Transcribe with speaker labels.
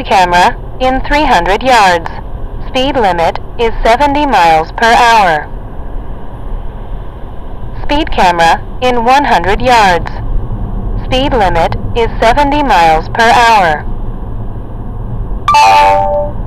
Speaker 1: Speed camera in 300 yards. Speed limit is 70 miles per hour. Speed camera in 100 yards. Speed limit is 70 miles per hour.